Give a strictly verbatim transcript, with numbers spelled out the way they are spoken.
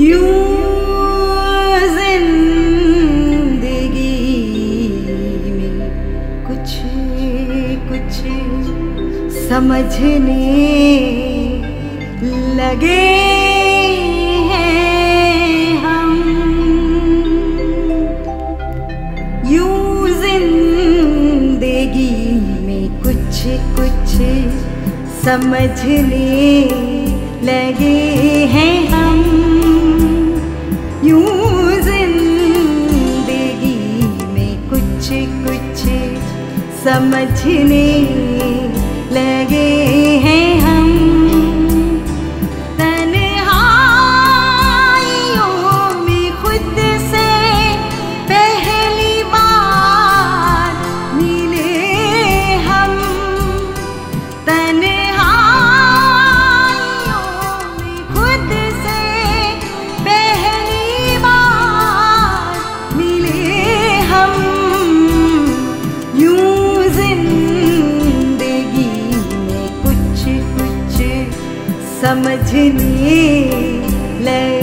यूं जिंदगी में कुछ कुछ समझने लगे हैं हम। यूं जिंदगी में कुछ कुछ समझने लगे हैं हम। यूं जिंदगी में कुछ कुछ समझने लगे हैं हम। तन्हाइयों में खुद से पहली बार मिले हम। तन्हाइयों में खुद से पहली बार मिले हम। यूं समझने लगे